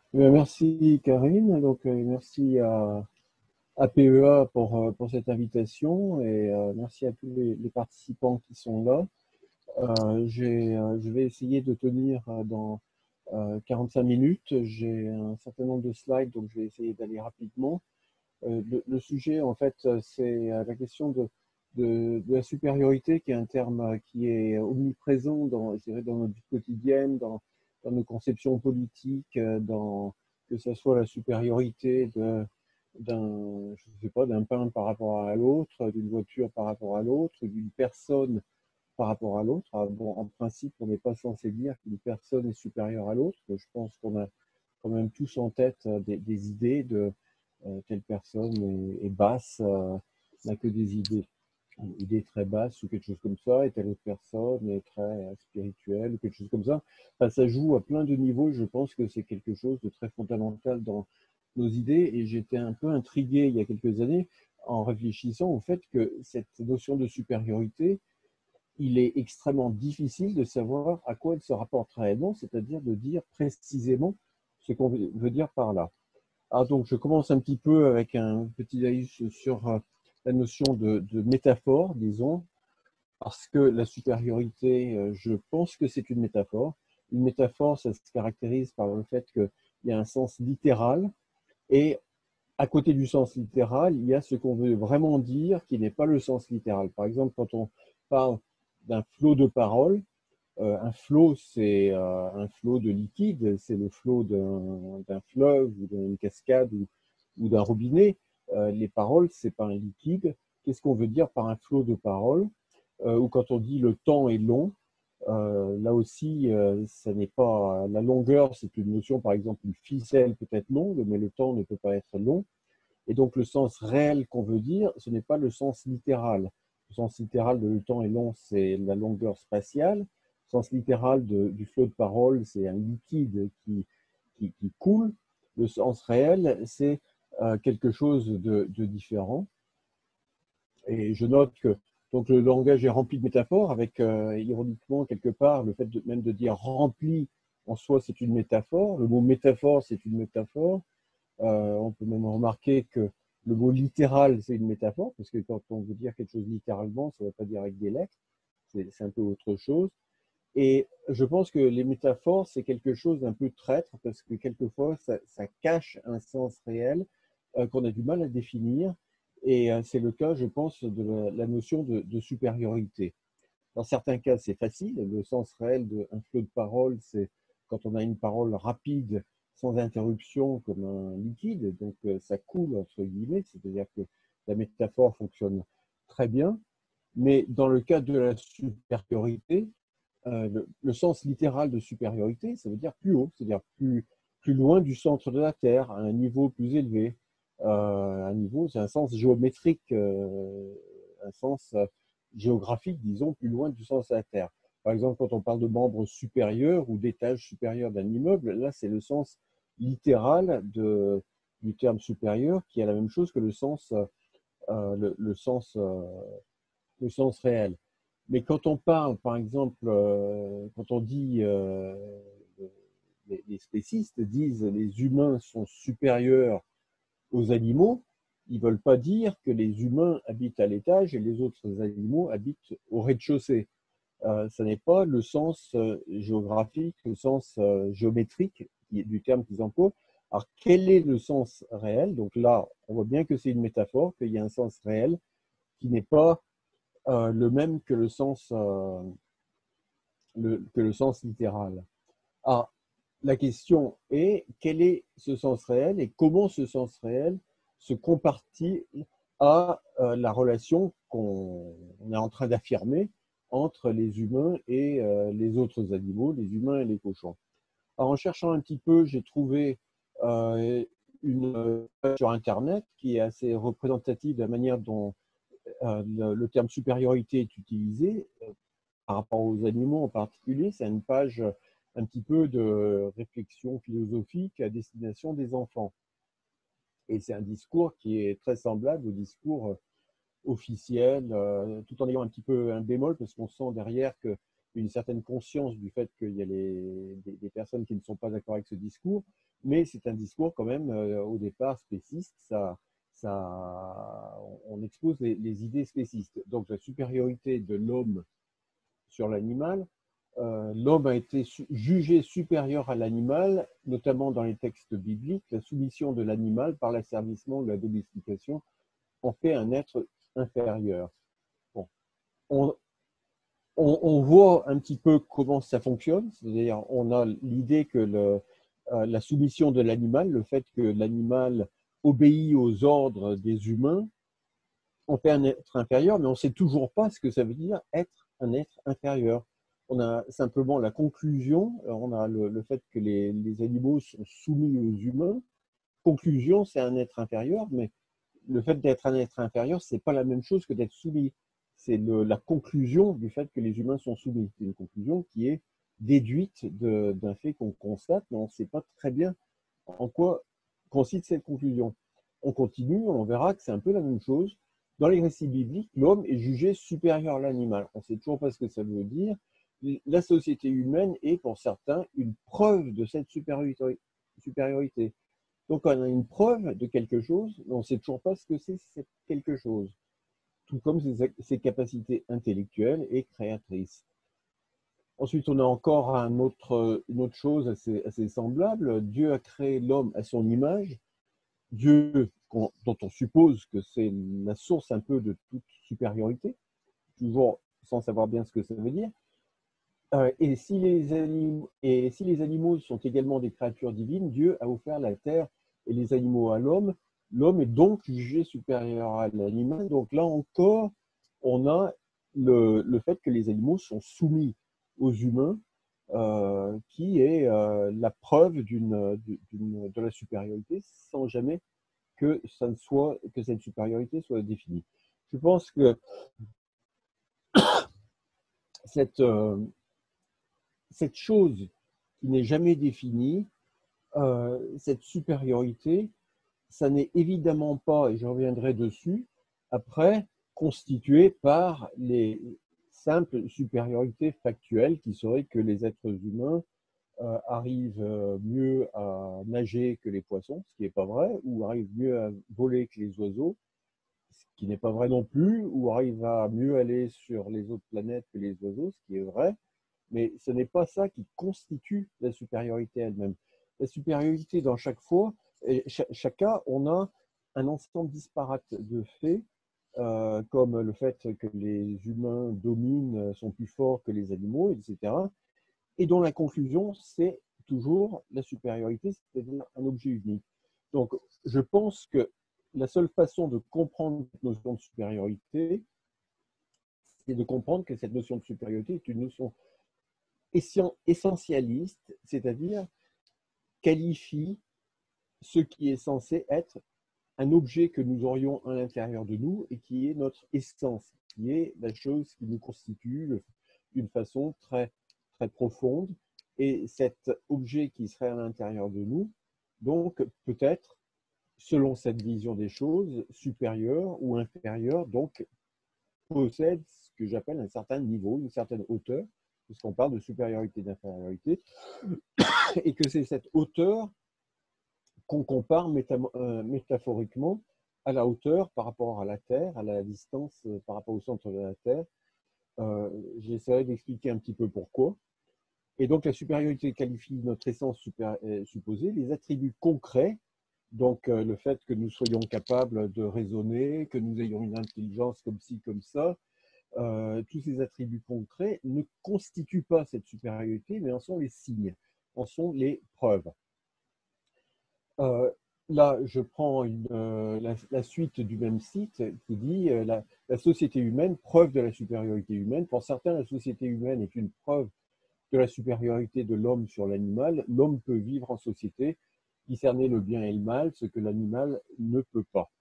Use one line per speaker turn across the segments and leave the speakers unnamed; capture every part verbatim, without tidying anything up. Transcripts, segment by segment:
Eh bien, merci Karine, donc euh, merci à, à P E A pour, euh, pour cette invitation et euh, merci à tous les, les participants qui sont là. Euh, j'ai, euh, je vais essayer de tenir euh, dans euh, quarante-cinq minutes. J'ai un certain nombre de slides, donc je vais essayer d'aller rapidement. Euh, le, le sujet, en fait, euh, c'est euh, la question de, de, de la supériorité, qui est un terme euh, qui est omniprésent dans, je dirais, dans notre vie quotidienne, dans, dans nos conceptions politiques, euh, dans, que ce soit la supériorité de, d'un, je sais pas, d'un pain par rapport à l'autre, d'une voiture par rapport à l'autre, d'une personne par rapport à l'autre. Ah, bon, en principe, on n'est pas censé dire qu'une personne est supérieure à l'autre. Je pense qu'on a quand même tous en tête euh, des, des idées de euh, telle personne est, est basse, euh, n'a que des idées, une idée très basse ou quelque chose comme ça, et telle autre personne est très euh, spirituelle ou quelque chose comme ça. Enfin, ça joue à plein de niveaux. Je pense que c'est quelque chose de très fondamental dans nos idées, et j'étais un peu intrigué il y a quelques années en réfléchissant au fait que cette notion de supériorité, il est extrêmement difficile de savoir à quoi elle se rapporte réellement, c'est-à-dire de dire précisément ce qu'on veut dire par là. Ah, donc, je commence un petit peu avec un petit laïus sur euh, la notion de, de métaphore, disons, parce que la supériorité, euh, je pense que c'est une métaphore. Une métaphore, ça se caractérise par le fait qu'il y a un sens littéral, et à côté du sens littéral, il y a ce qu'on veut vraiment dire qui n'est pas le sens littéral. Par exemple, quand on parle d'un flot de paroles, euh, un flot, c'est euh, un flot de liquide, c'est le flot d'un d'un fleuve ou d'une cascade ou, ou d'un robinet. Euh, les paroles, c'est pas un liquide. Qu'est-ce qu'on veut dire par un flot de paroles? Euh, ou quand on dit le temps est long, euh, là aussi, euh, ça n'est pas la longueur, c'est une notion, par exemple, une ficelle peut être longue, mais le temps ne peut pas être long. Et donc, le sens réel qu'on veut dire, ce n'est pas le sens littéral. Le sens littéral de le temps est long, c'est la longueur spatiale. Le sens littéral de, du flot de parole, c'est un liquide qui, qui, qui coule. Le sens réel, c'est euh, quelque chose de, de différent. Et je note que donc, le langage est rempli de métaphores, avec euh, ironiquement quelque part le fait de, même de dire rempli en soi, c'est une métaphore. Le mot métaphore, c'est une métaphore. Euh, on peut même remarquer que le mot littéral, c'est une métaphore, parce que quand on veut dire quelque chose littéralement, ça ne veut pas dire avec des lettres, c'est un peu autre chose. Et je pense que les métaphores, c'est quelque chose d'un peu traître, parce que quelquefois, ça, ça cache un sens réel euh, qu'on a du mal à définir. Et euh, c'est le cas, je pense, de la, la notion de, de supériorité. Dans certains cas, c'est facile. Le sens réel d'un flot de parole, c'est quand on a une parole rapide, sans interruption, comme un liquide. Donc, euh, ça coule, entre guillemets. C'est-à-dire que la métaphore fonctionne très bien. Mais dans le cas de la supériorité, euh, le, le, sens littéral de supériorité, ça veut dire plus haut, c'est-à-dire plus, plus loin du centre de la Terre, à un niveau plus élevé. Euh, un niveau, c'est un sens géométrique, euh, un sens euh, géographique, disons, plus loin du sens de la Terre. Par exemple, quand on parle de membres supérieurs ou d'étages supérieurs d'un immeuble, là, c'est le sens littéral de, du terme supérieur qui est la même chose que le sens, euh, le, le, sens, euh, le sens réel. Mais quand on parle, par exemple, euh, quand on dit, euh, les, les spécistes disent les humains sont supérieurs aux animaux, ils ne veulent pas dire que les humains habitent à l'étage et les autres animaux habitent au rez-de-chaussée. Euh, ce n'est pas le sens euh, géographique, le sens euh, géométrique du terme qu'ils emploient. Alors, quel est le sens réel? Donc là, on voit bien que c'est une métaphore, qu'il y a un sens réel qui n'est pas euh, le même que le sens, euh, le, que le sens littéral. Ah, la question est, quel est ce sens réel et comment ce sens réel se compartit à euh, la relation qu'on est en train d'affirmer entre les humains et euh, les autres animaux, les humains et les cochons. Alors, en cherchant un petit peu, j'ai trouvé euh, une page sur Internet qui est assez représentative de la manière dont euh, le, le, terme supériorité est utilisé par rapport aux animaux en particulier. C'est une page un petit peu de réflexion philosophique à destination des enfants. Et c'est un discours qui est très semblable au discours officiel, euh, tout en ayant un petit peu un bémol, parce qu'on sent derrière que une certaine conscience du fait qu'il y a les, des, des personnes qui ne sont pas d'accord avec ce discours, mais c'est un discours quand même euh, au départ spéciste, ça, ça, on expose les, les idées spécistes. Donc la supériorité de l'homme sur l'animal, euh, l'homme a été su jugé supérieur à l'animal, notamment dans les textes bibliques, la soumission de l'animal par l'asservissement ou la domestication en fait un être inférieur. Bon. On, on, on voit un petit peu comment ça fonctionne, c'est-à-dire on a l'idée que le, euh, la soumission de l'animal, le fait que l'animal obéit aux ordres des humains, on fait un être inférieur, mais on ne sait toujours pas ce que ça veut dire être un être inférieur. On a simplement la conclusion, on a le, le fait que les, les animaux sont soumis aux humains. Conclusion, c'est un être inférieur, mais le fait d'être un être inférieur, ce n'est pas la même chose que d'être soumis. C'est la conclusion du fait que les humains sont soumis. C'est une conclusion qui est déduite d'un fait qu'on constate, mais on ne sait pas très bien en quoi consiste cette conclusion. On continue, on verra que c'est un peu la même chose. Dans les récits bibliques, l'homme est jugé supérieur à l'animal. On ne sait toujours pas ce que ça veut dire. La société humaine est, pour certains, une preuve de cette supériorité. Donc, on a une preuve de quelque chose, mais on ne sait toujours pas ce que c'est cette quelque chose. Tout comme ses, ses capacités intellectuelles et créatrices. Ensuite, on a encore un autre, une autre chose assez, assez semblable. Dieu a créé l'homme à son image. Dieu, dont on suppose que c'est la source un peu de toute supériorité, toujours sans savoir bien ce que ça veut dire. Euh, et, si les animaux, et si les animaux sont également des créatures divines, Dieu a offert la terre et les animaux à l'homme. L'homme est donc jugé supérieur à l'animal. Donc là encore, on a le, le fait que les animaux sont soumis aux humains, euh, qui est euh, la preuve d'une, d'une, de la supériorité, sans jamais que, ça ne soit, que cette supériorité soit définie. Je pense que cette, euh, cette chose qui n'est jamais définie, euh, cette supériorité, ça n'est évidemment pas, et je reviendrai dessus, après, constitué par les simples supériorités factuelles qui seraient que les êtres humains euh, arrivent mieux à nager que les poissons, ce qui n'est pas vrai, ou arrivent mieux à voler que les oiseaux, ce qui n'est pas vrai non plus, ou arrivent à mieux aller sur les autres planètes que les oiseaux, ce qui est vrai, mais ce n'est pas ça qui constitue la supériorité elle-même. La supériorité, dans chaque fois, et chaque cas, on a un ensemble disparate de faits, euh, comme le fait que les humains dominent, sont plus forts que les animaux, et cetera. Et dont la conclusion, c'est toujours la supériorité, c'est-à-dire un objet unique. Donc, je pense que la seule façon de comprendre cette notion de supériorité, c'est de comprendre que cette notion de supériorité est une notion essentialiste, c'est-à-dire qualifie ce qui est censé être un objet que nous aurions à l'intérieur de nous et qui est notre essence, qui est la chose qui nous constitue d'une façon très, très profonde. Et cet objet qui serait à l'intérieur de nous, donc peut-être, selon cette vision des choses, supérieur ou inférieur, donc possède ce que j'appelle un certain niveau, une certaine hauteur, puisqu'on parle de supériorité et d'infériorité, et que c'est cette hauteur qu'on compare euh, métaphoriquement à la hauteur par rapport à la Terre, à la distance euh, par rapport au centre de la Terre. Euh, J'essaierai d'expliquer un petit peu pourquoi. Et donc la supériorité qualifie notre essence super, euh, supposée, les attributs concrets, donc euh, le fait que nous soyons capables de raisonner, que nous ayons une intelligence comme ci, comme ça, euh, tous ces attributs concrets ne constituent pas cette supériorité, mais en sont les signes, en sont les preuves. Euh, là, je prends une, euh, la, la suite du même site qui dit euh, la, la société humaine, preuve de la supériorité humaine. Pour certains, la société humaine est une preuve de la supériorité de l'homme sur l'animal. L'homme peut vivre en société, discerner le bien et le mal, ce que l'animal ne peut pas.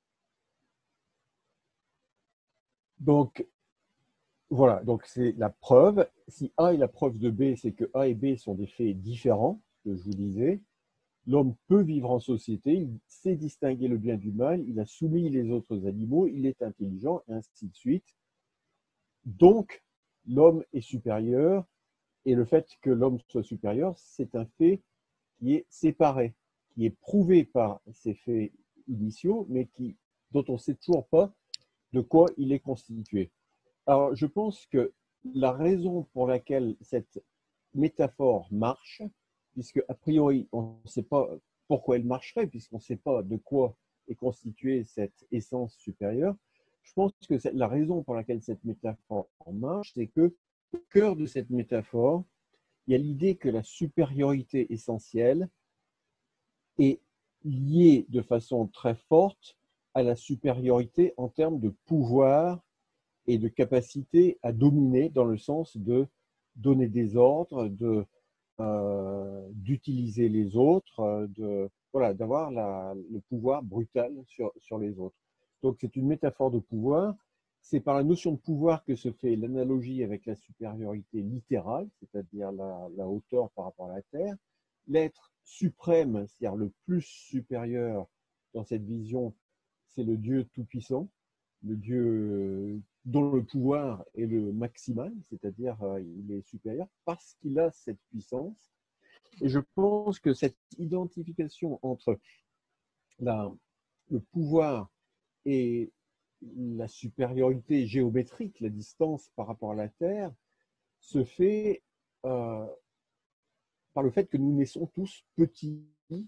Donc, voilà, donc c'est la preuve. Si A est la preuve de B, c'est que A et B sont des faits différents, que je vous disais. L'homme peut vivre en société, il sait distinguer le bien du mal, il a soumis les autres animaux, il est intelligent, et ainsi de suite. Donc, l'homme est supérieur et le fait que l'homme soit supérieur, c'est un fait qui est séparé, qui est prouvé par ces faits initiaux, mais qui, dont on ne sait toujours pas de quoi il est constitué. Alors, je pense que la raison pour laquelle cette métaphore marche, puisque a priori, on ne sait pas pourquoi elle marcherait, puisqu'on ne sait pas de quoi est constituée cette essence supérieure, je pense que la raison pour laquelle cette métaphore marche, c'est que au cœur de cette métaphore, il y a l'idée que la supériorité essentielle est liée de façon très forte à la supériorité en termes de pouvoir et de capacité à dominer, dans le sens de donner des ordres, de, euh, d'utiliser les autres, de, voilà, d'avoir la, le pouvoir brutal sur, sur les autres. Donc c'est une métaphore de pouvoir. C'est par la notion de pouvoir que se fait l'analogie avec la supériorité littérale, c'est-à-dire la, la hauteur par rapport à la Terre. L'être suprême, c'est-à-dire le plus supérieur dans cette vision, c'est le Dieu tout-puissant, le Dieu dont le pouvoir est le maximal, c'est-à-dire euh, il est supérieur parce qu'il a cette puissance. Et je pense que cette identification entre la, le pouvoir et la supériorité géométrique, la distance par rapport à la Terre, se fait euh, par le fait que nous naissons tous petits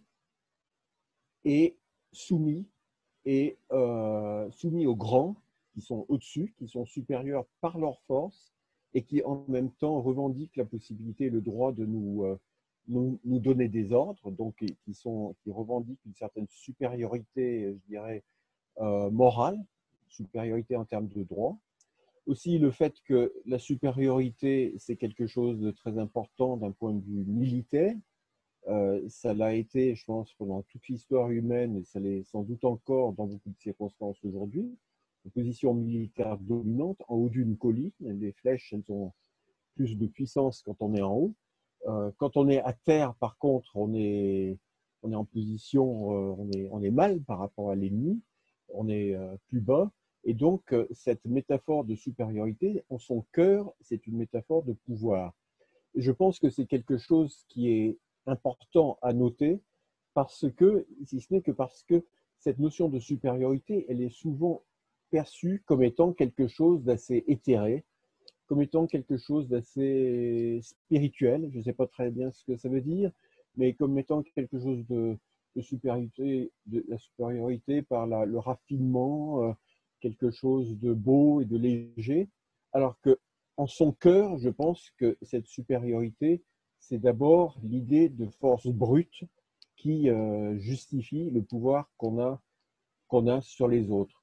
et soumis, et euh, soumis aux grands qui sont au-dessus, qui sont supérieurs par leur force et qui en même temps revendiquent la possibilité et le droit de nous, euh, nous, nous donner des ordres, donc qui, sont, qui revendiquent une certaine supériorité, je dirais, euh, morale, supériorité en termes de droit. Aussi le fait que la supériorité, c'est quelque chose de très important d'un point de vue militaire. Euh, ça l'a été, je pense, pendant toute l'histoire humaine, et ça l'est sans doute encore dans beaucoup de circonstances aujourd'hui. Une position militaire dominante en haut d'une colline. Les flèches, elles ont plus de puissance quand on est en haut. Euh, quand on est à terre, par contre, on est, on est en position, euh, on, est, on est mal par rapport à l'ennemi, on est euh, plus bas. Et donc, euh, cette métaphore de supériorité, en son cœur, c'est une métaphore de pouvoir. Et je pense que c'est quelque chose qui est important à noter, parce que, si ce n'est que parce que cette notion de supériorité, elle est souvent perçue comme étant quelque chose d'assez éthéré, comme étant quelque chose d'assez spirituel. Je ne sais pas très bien ce que ça veut dire, mais comme étant quelque chose de, de supériorité, de la supériorité par la, le raffinement, euh, quelque chose de beau et de léger, alors que en son cœur, je pense que cette supériorité, c'est d'abord l'idée de force brute qui euh, justifie le pouvoir qu'on a, qu'on a sur les autres.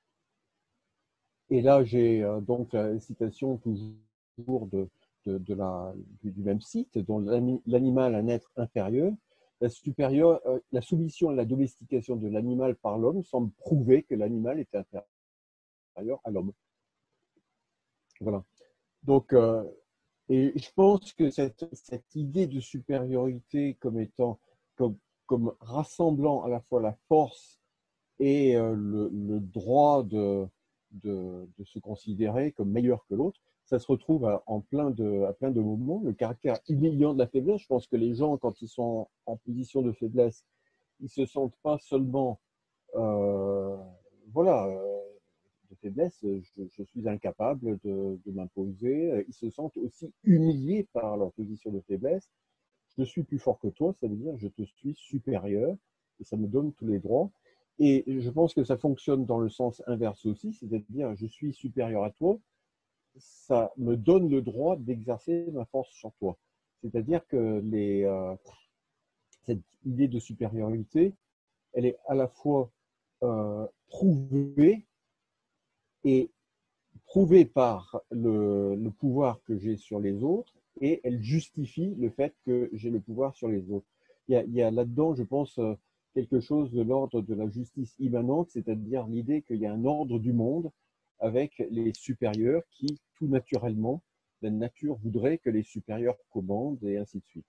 Et là, j'ai euh, donc la citation toujours de, de, de la, du, du même site, dont l'animal un être inférieur. La, supérieur, euh, la soumission et la domestication de l'animal par l'homme semble prouver que l'animal est inférieur à l'homme. Voilà. Donc, euh, et je pense que cette, cette idée de supériorité comme étant, comme, comme rassemblant à la fois la force et euh, le, le droit de, de, de se considérer comme meilleur que l'autre, ça se retrouve à, en plein de, à plein de moments. Le caractère humiliant de la faiblesse, je pense que les gens, quand ils sont en position de faiblesse, ils ne se sentent pas seulement, euh, voilà, euh, de faiblesse, je, je suis incapable de, de m'imposer. Ils se sentent aussi humiliés par leur position de faiblesse. Je suis plus fort que toi, ça veut dire je te suis supérieur et ça me donne tous les droits. Et je pense que ça fonctionne dans le sens inverse aussi, c'est-à-dire je suis supérieur à toi, ça me donne le droit d'exercer ma force sur toi. C'est-à-dire que les, euh, cette idée de supériorité, elle est à la fois euh, prouvée et prouvée par le, le pouvoir que j'ai sur les autres, et elle justifie le fait que j'ai le pouvoir sur les autres. Il y a, il y a là-dedans, je pense, quelque chose de l'ordre de la justice immanente, c'est-à-dire l'idée qu'il y a un ordre du monde avec les supérieurs qui, tout naturellement, la nature voudrait que les supérieurs commandent, et ainsi de suite.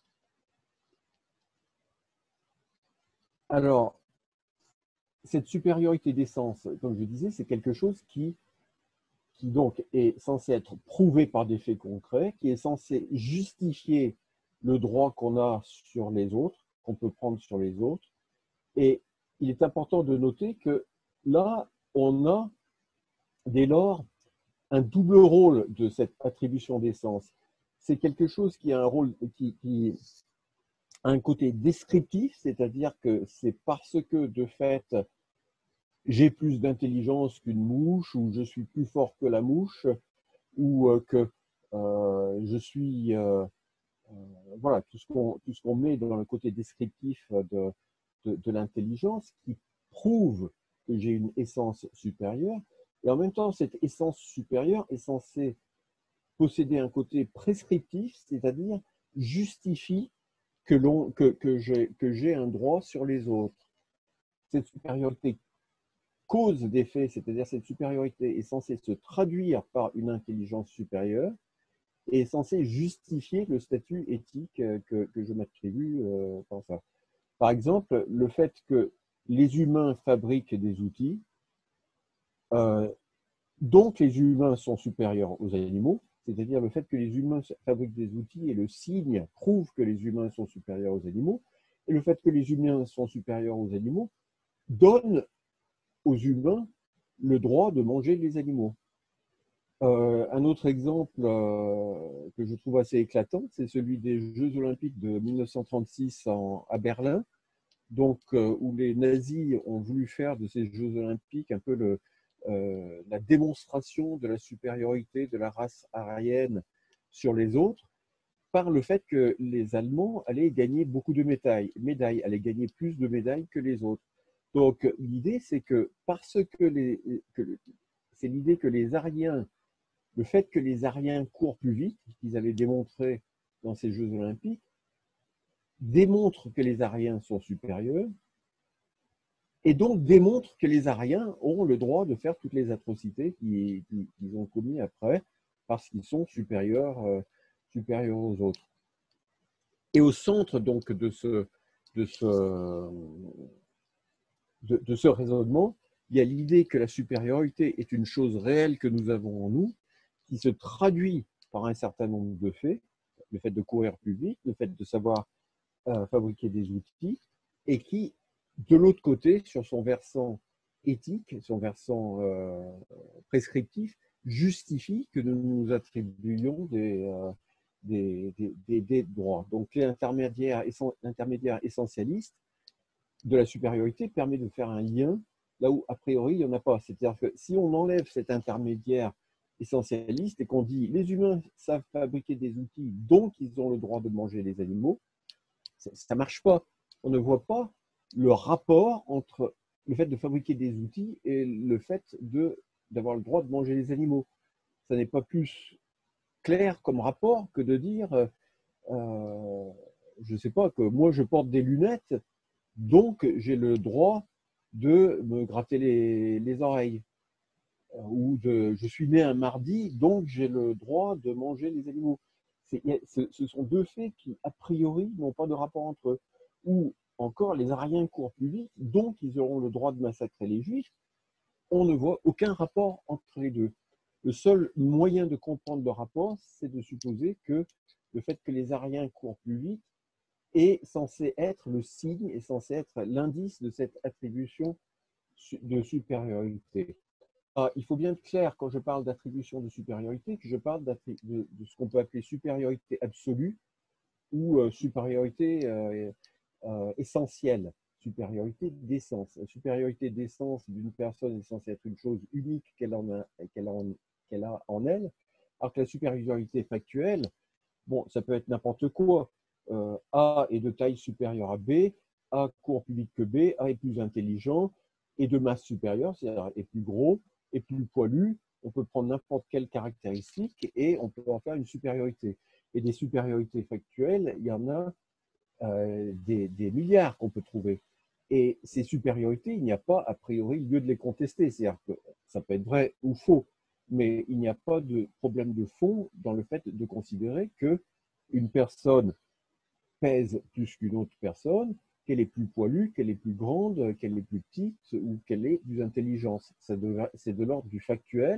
Alors, cette supériorité d'essence, comme je disais, c'est quelque chose qui qui donc est censé être prouvé par des faits concrets, qui est censé justifier le droit qu'on a sur les autres, qu'on peut prendre sur les autres. Et il est important de noter que là, on a dès lors un double rôle de cette attribution d'essence. C'est quelque chose qui a un rôle qui, qui a un côté descriptif, c'est-à-dire que c'est parce que de fait j'ai plus d'intelligence qu'une mouche, ou je suis plus fort que la mouche, ou que euh, je suis euh, euh, voilà, tout ce qu'on tout ce qu'on met dans le côté descriptif de, de, de l'intelligence, qui prouve que j'ai une essence supérieure. Et en même temps, cette essence supérieure est censée posséder un côté prescriptif, c'est-à-dire justifie que, l'on, que, que, j'ai, que j'ai un droit sur les autres. Cette supériorité cause des faits, c'est-à-dire cette supériorité est censée se traduire par une intelligence supérieure et est censée justifier le statut éthique que, que je m'attribue euh, par ça. Par exemple, le fait que les humains fabriquent des outils, euh, donc les humains sont supérieurs aux animaux, c'est-à-dire le fait que les humains fabriquent des outils et le signe prouve que les humains sont supérieurs aux animaux, et le fait que les humains sont supérieurs aux animaux donne aux humains le droit de manger les animaux. Euh, un autre exemple euh, que je trouve assez éclatant, c'est celui des Jeux olympiques de mille neuf cent trente-six en, à Berlin, donc, euh, où les nazis ont voulu faire de ces Jeux olympiques un peu le, euh, la démonstration de la supériorité de la race aryenne sur les autres, par le fait que les Allemands allaient gagner beaucoup de médailles, médailles allaient gagner plus de médailles que les autres. Donc l'idée, c'est que parce que les, que, c'est l'idée que les Aryens, le fait que les Aryens courent plus vite, qu'ils avaient démontré dans ces Jeux olympiques, démontre que les Aryens sont supérieurs, et donc démontre que les Aryens ont le droit de faire toutes les atrocités qu'ils, qu'ils ont commises après, parce qu'ils sont supérieurs, euh, supérieurs aux autres. Et au centre donc de ce, de ce, de, de ce raisonnement, il y a l'idée que la supériorité est une chose réelle que nous avons en nous, qui se traduit par un certain nombre de faits, le fait de courir plus vite, le fait de savoir euh, fabriquer des outils, et qui, de l'autre côté, sur son versant éthique, son versant euh, prescriptif, justifie que nous nous attribuions des, euh, des, des, des, des droits. Donc l'intermédiaire, l'intermédiaire essentialiste de la supériorité permet de faire un lien là où, a priori, il n'y en a pas. C'est-à-dire que si on enlève cet intermédiaire essentialiste et qu'on dit les humains savent fabriquer des outils, donc ils ont le droit de manger les animaux, ça ne marche pas. On ne voit pas le rapport entre le fait de fabriquer des outils et le fait de, d'avoir le droit de manger les animaux. Ça n'est pas plus clair comme rapport que de dire, euh, je ne sais pas, que moi je porte des lunettes, donc j'ai le droit de me gratter les, les oreilles. Ou de, je suis né un mardi, donc j'ai le droit de manger les animaux. C'est, ce, ce sont deux faits qui, a priori, n'ont pas de rapport entre eux. Ou encore, les Aryens courent plus vite, donc ils auront le droit de massacrer les Juifs. On ne voit aucun rapport entre les deux. Le seul moyen de comprendre le rapport, c'est de supposer que le fait que les Aryens courent plus vite est censé être le signe, est censé être l'indice de cette attribution de supériorité. Ah, il faut bien être clair quand je parle d'attribution de supériorité, que je parle de, de ce qu'on peut appeler supériorité absolue ou euh, supériorité euh, euh, essentielle, supériorité d'essence. La supériorité d'essence d'une personne est censée être une chose unique qu'elle, en a, qu'elle, a, en, qu'elle a en elle, alors que la supériorité factuelle, bon, ça peut être n'importe quoi. Euh, A est de taille supérieure à B, A court plus vite que B, A est plus intelligent, et de masse supérieure, c'est-à-dire est plus gros, est plus poilu. On peut prendre n'importe quelle caractéristique et on peut en faire une supériorité. Et des supériorités factuelles, il y en a euh, des, des milliards qu'on peut trouver. Et ces supériorités, il n'y a pas a priori lieu de les contester. C'est-à-dire que ça peut être vrai ou faux, mais il n'y a pas de problème de fond dans le fait de considérer qu'une personne pèse plus qu'une autre personne, qu'elle est plus poilue, qu'elle est plus grande, qu'elle est plus petite ou qu'elle est plus intelligente. C'est de, c'est de l'ordre du factuel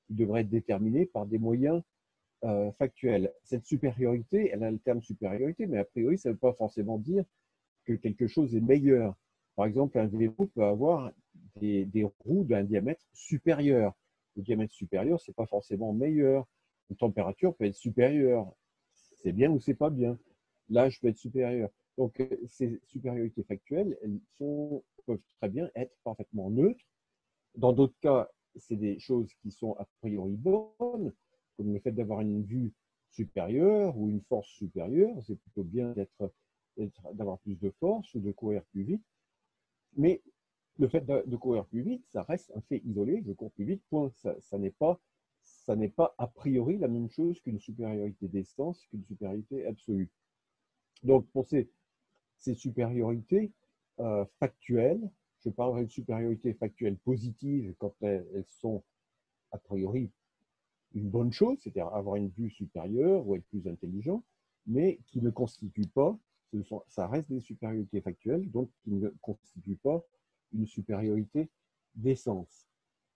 qui devrait être déterminée par des moyens euh, factuels. Cette supériorité, elle a le terme supériorité, mais a priori, ça ne veut pas forcément dire que quelque chose est meilleur. Par exemple, un vélo peut avoir des, des roues d'un diamètre supérieur. Le diamètre supérieur, ce n'est pas forcément meilleur. Une température peut être supérieure. C'est bien ou c'est pas bien. L'âge peut être supérieur. Donc, ces supériorités factuelles, elles sont, peuvent très bien être parfaitement neutres. Dans d'autres cas, c'est des choses qui sont a priori bonnes, comme le fait d'avoir une vue supérieure ou une force supérieure. C'est plutôt bien d'être, d'avoir plus de force ou de courir plus vite. Mais le fait de, de courir plus vite, ça reste un fait isolé. Je cours plus vite, point. Ça, ça n'est pas, ça n'est pas a priori la même chose qu'une supériorité d'essence, qu'une supériorité absolue. Donc, pour ces, ces supériorités euh, factuelles, je parlerai de supériorité factuelle positive quand elles, elles sont a priori une bonne chose, c'est-à-dire avoir une vue supérieure ou être plus intelligent, mais qui ne constituent pas, ce sont, ça reste des supériorités factuelles, donc qui ne constituent pas une supériorité d'essence.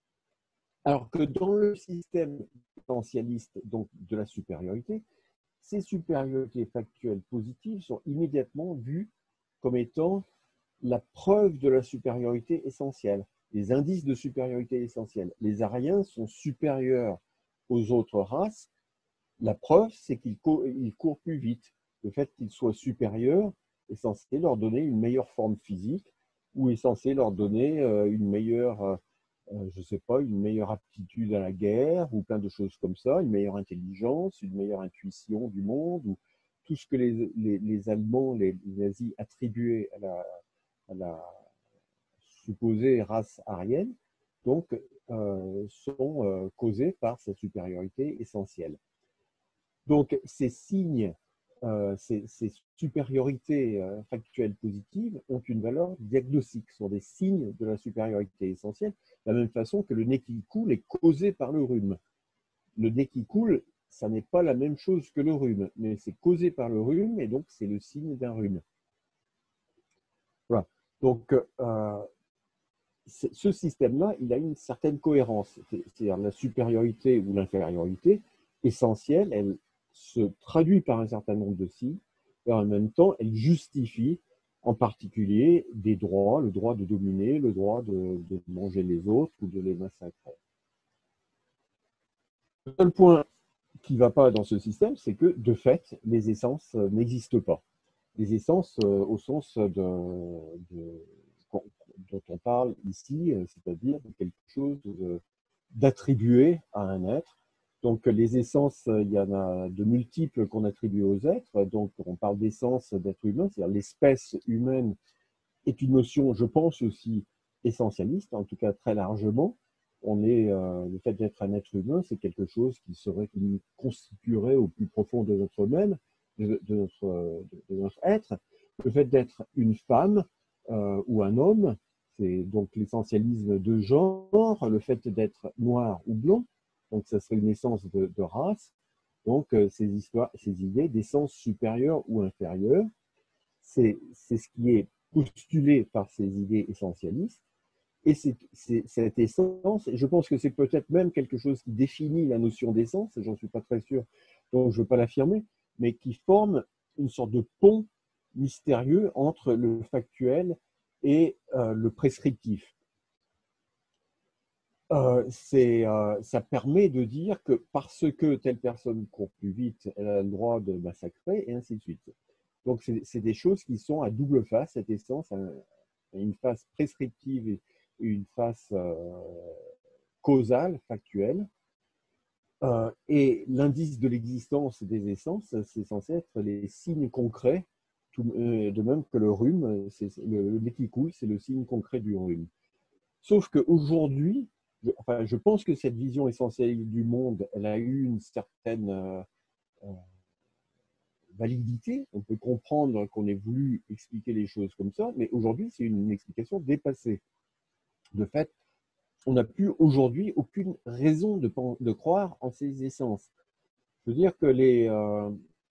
Alors que dans le système essentialiste donc, de la supériorité, ces supériorités factuelles positives sont immédiatement vues comme étant la preuve de la supériorité essentielle, les indices de supériorité essentielle. Les Aryens sont supérieurs aux autres races. La preuve, c'est qu'ils courent, ils courent plus vite. Le fait qu'ils soient supérieurs est censé leur donner une meilleure forme physique ou est censé leur donner une meilleure, euh, je sais pas, une meilleure aptitude à la guerre ou plein de choses comme ça, une meilleure intelligence, une meilleure intuition du monde ou tout ce que les, les, les Allemands, les, les nazis attribuaient à la, à la supposée race aryenne, donc euh, sont euh, causés par cette supériorité essentielle. Donc ces signes, euh, ces, ces supériorités euh, factuelles positives ont une valeur diagnostique, sont des signes de la supériorité essentielle, de la même façon que le nez qui coule est causé par le rhume. Le nez qui coule, ça n'est pas la même chose que le rhume, mais c'est causé par le rhume et donc c'est le signe d'un rhume. Voilà. Donc, euh, ce système-là, il a une certaine cohérence. C'est-à-dire la supériorité ou l'infériorité essentielle, elle se traduit par un certain nombre de signes et en même temps, elle justifie en particulier des droits, le droit de dominer, le droit de, de manger les autres ou de les massacrer. Le seul point qui ne va pas dans ce système, c'est que de fait, les essences n'existent pas. Les essences euh, au sens de, de dont on parle ici, c'est-à-dire quelque chose d'attribué à un être. Donc les essences, il y en a de multiples qu'on attribue aux êtres. Donc on parle d'essence d'être humain, c'est-à-dire l'espèce humaine est une notion, je pense aussi, essentialiste, en tout cas très largement. On est, euh, le fait d'être un être humain, c'est quelque chose qui serait, qui nous constituerait au plus profond de notre même, de, de, notre, de, de notre être. Le fait d'être une femme euh, ou un homme, c'est donc l'essentialisme de genre, le fait d'être noir ou blanc, donc ça serait une essence de, de race. Donc euh, ces histoires, ces idées d'essence supérieure ou inférieure, c'est ce qui est postulé par ces idées essentialistes. Et c'est cette essence, et je pense que c'est peut-être même quelque chose qui définit la notion d'essence, j'en suis pas très sûr, donc je ne veux pas l'affirmer, mais qui forme une sorte de pont mystérieux entre le factuel et euh, le prescriptif. Euh, euh, ça permet de dire que parce que telle personne court plus vite, elle a le droit de massacrer, et ainsi de suite. Donc, c'est des choses qui sont à double face, cette essence, une face prescriptive et une face euh, causale, factuelle. Euh, et l'indice de l'existence des essences, c'est censé être les signes concrets, tout, euh, de même que le rhume, le, le nez qui coule, c'est le signe concret du rhume. Sauf qu'aujourd'hui, je, enfin, je pense que cette vision essentielle du monde, elle a eu une certaine euh, euh, validité. On peut comprendre qu'on ait voulu expliquer les choses comme ça, mais aujourd'hui, c'est une explication dépassée. De fait, on n'a plus aujourd'hui aucune raison de, de croire en ces essences. Je veux dire que les, euh,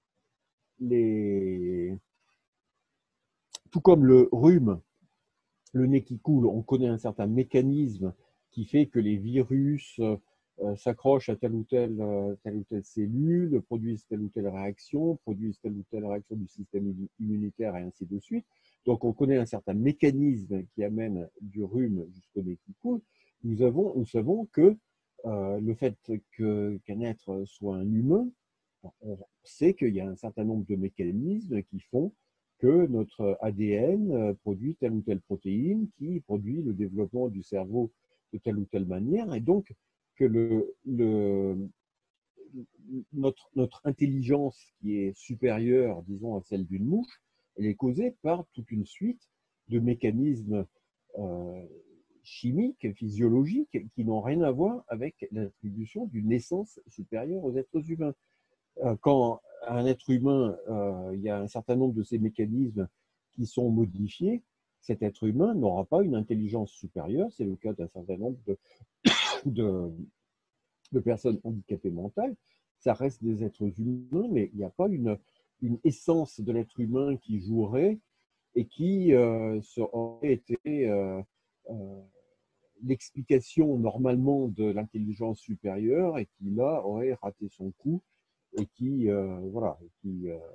les... tout comme le rhume, le nez qui coule, on connaît un certain mécanisme qui fait que les virus euh, s'accrochent à telle ou telle, euh, telle ou telle cellule, produisent telle ou telle réaction, produisent telle ou telle réaction du système immunitaire et ainsi de suite. Donc, on connaît un certain mécanisme qui amène du rhume jusqu'au nez qui coule. Nous, avons, nous savons que euh, le fait que, qu'un être soit un humain, on sait qu'il y a un certain nombre de mécanismes qui font que notre A D N produit telle ou telle protéine qui produit le développement du cerveau de telle ou telle manière, et donc que le, le, notre, notre intelligence qui est supérieure, disons, à celle d'une mouche, elle est causée par toute une suite de mécanismes euh, chimiques, physiologiques, qui n'ont rien à voir avec l'attribution d'une essence supérieure aux êtres humains. Quand un être humain, euh, il y a un certain nombre de ces mécanismes qui sont modifiés, cet être humain n'aura pas une intelligence supérieure. C'est le cas d'un certain nombre de, de, de personnes handicapées mentales. Ça reste des êtres humains, mais il n'y a pas une, une essence de l'être humain qui jouerait et qui euh, aurait été euh, euh, l'explication normalement de l'intelligence supérieure et qui là aurait raté son coup et qui euh, voilà qui euh,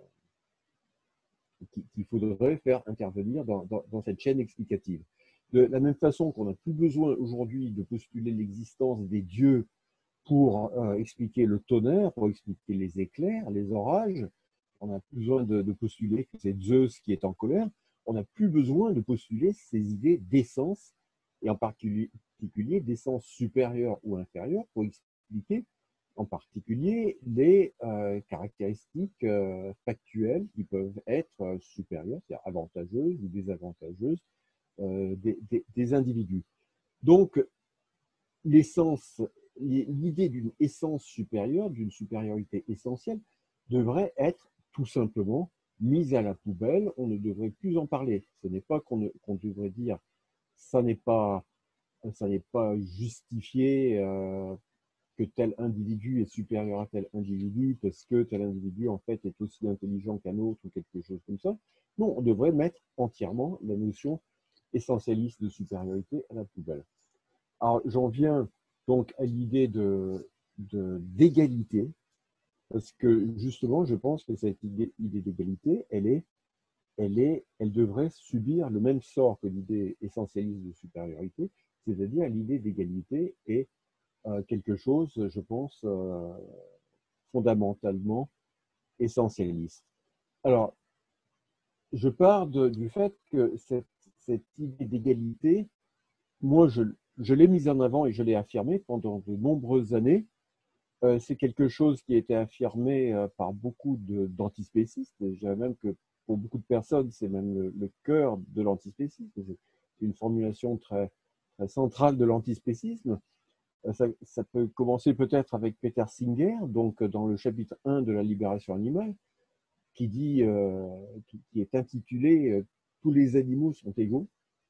qu'il faudrait faire intervenir dans, dans, dans cette chaîne explicative. De la même façon qu'on n'a plus besoin aujourd'hui de postuler l'existence des dieux pour euh, expliquer le tonnerre, pour expliquer les éclairs, les orages, on n'a plus besoin de, de postuler que c'est Zeus qui est en colère, on n'a plus besoin de postuler ces idées d'essence, et en particulier, d'essence supérieure ou inférieure, pour expliquer en particulier les euh, caractéristiques euh, factuelles qui peuvent être euh, supérieures, c'est-à-dire avantageuses ou désavantageuses euh, des, des, des individus. Donc, l'essence, l'idée d'une essence supérieure, d'une supériorité essentielle, devrait être tout simplement mise à la poubelle. On ne devrait plus en parler. Ce n'est pas qu'on qu'on devrait dire ça n'est pas, ça n'est pas justifié euh, que tel individu est supérieur à tel individu parce que tel individu en fait est aussi intelligent qu'un autre ou quelque chose comme ça. Non, on devrait mettre entièrement la notion essentialiste de supériorité à la poubelle. Alors j'en viens donc à l'idée de, de, d'égalité, parce que justement je pense que cette idée, idée d'égalité, elle est, elle est, elle devrait subir le même sort que l'idée essentialiste de supériorité, c'est-à-dire l'idée d'égalité est euh, quelque chose, je pense, euh, fondamentalement essentialiste. Alors, je pars de, du fait que cette, cette idée d'égalité, moi, je, je l'ai mise en avant et je l'ai affirmée pendant de nombreuses années. Euh, c'est quelque chose qui a été affirmé euh, par beaucoup de, d'antispécistes. Je dirais même que pour beaucoup de personnes, c'est même le, le cœur de l'antispécisme. C'est une formulation très, très centrale de l'antispécisme. Ça, ça peut commencer peut-être avec Peter Singer, donc dans le chapitre un de la libération animale, qui dit, euh, qui, qui est intitulé euh, Tous les animaux sont égaux.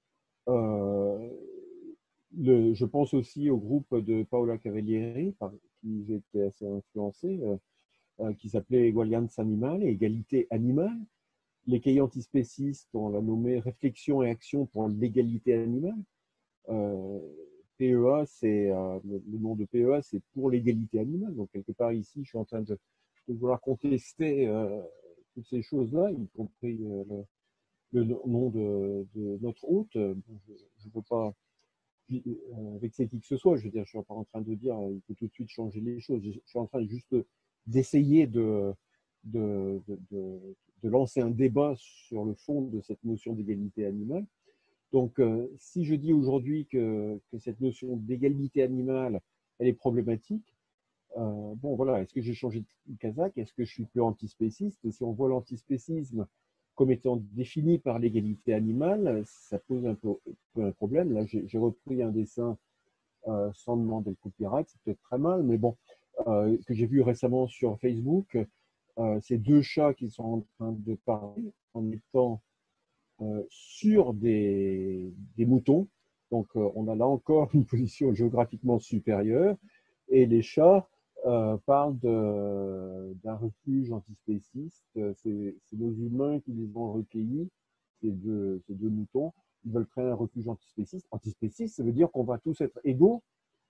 Euh, le, je pense aussi au groupe de Paola Cavalieri, par qui j'ai été assez influencé, euh, euh, qui s'appelait Eguaglianza Animale, égalité animale. Les cahiers antispécistes, on l'a nommé Réflexion et action pour l'égalité animale. Euh, P E A, c'est euh, le, le nom de P E A, c'est pour l'égalité animale. Donc quelque part ici, je suis en train de, de vouloir contester euh, toutes ces choses-là, y compris euh, le, le, nom de, de notre hôte. Je ne veux pas euh, vexer qui que ce soit. Je veux dire, je suis pas en train de dire il faut tout de suite changer les choses. Je suis en train juste d'essayer de, de, de, de, de lancer un débat sur le fond de cette notion d'égalité animale. Donc, euh, si je dis aujourd'hui que, que cette notion d'égalité animale, elle est problématique, euh, bon, voilà, est-ce que j'ai changé de casaque? Est-ce que je suis plus antispéciste? Si on voit l'antispécisme comme étant défini par l'égalité animale, ça pose un peu, un, peu un problème. Là, j'ai repris un dessin euh, sans demander le copyright, c'est peut-être très mal, mais bon, euh, que j'ai vu récemment sur Facebook. Euh, c'est deux chats qui sont en train de parler en étant euh, sur des, des moutons. Donc, euh, on a là encore une position géographiquement supérieure. Et les chats euh, parlent d'un refuge antispéciste. C'est nos humains qui les ont recueillis, ces deux, ces deux moutons. Ils veulent créer un refuge antispéciste. Antispéciste, ça veut dire qu'on va tous être égaux.